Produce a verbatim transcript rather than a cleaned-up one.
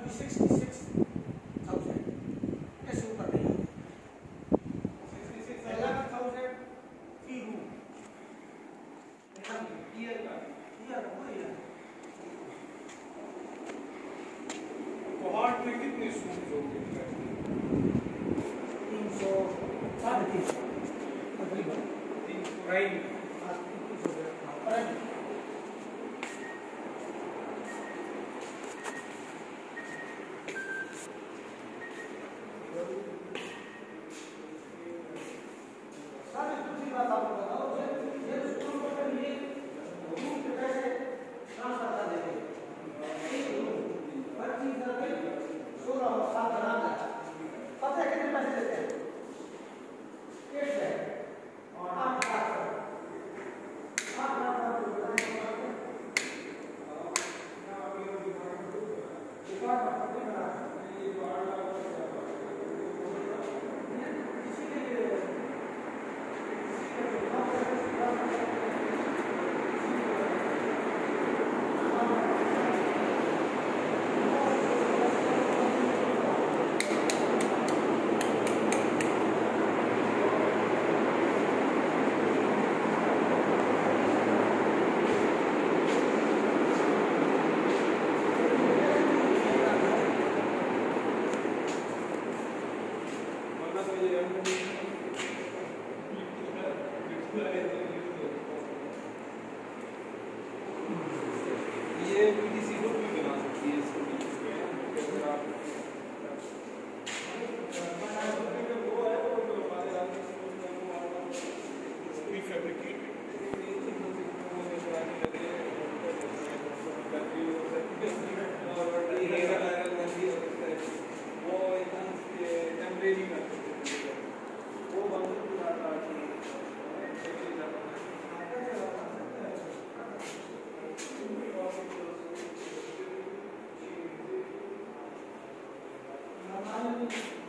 अभी sixty six thousand कैसे ऊपर नहीं आते eleven thousand fee room year का ईयर वही है। कोहॉर्ट में कितने स्टूडेंट होंगे? तीन सौ साढ़े तीन सौ तकरीबन तीन सौ राइट सारी दूसरी बात आपको बताओ ये ये स्कूल को फिर ये रूम के पैसे ट्रांसफर कर देते एक रूम पच्चीस रुपये सोलह और सात बना है पता है कितने पैसे देते हैं एक है और आठ लाख आठ लाख ये पीटीसी ग्रुप भी बना सकती है इसको अगर आप वो है वो तो हमारे आप प्री फैब्रिकेटेड वो टेम्परेरी का वो बंद जाता है Thank you.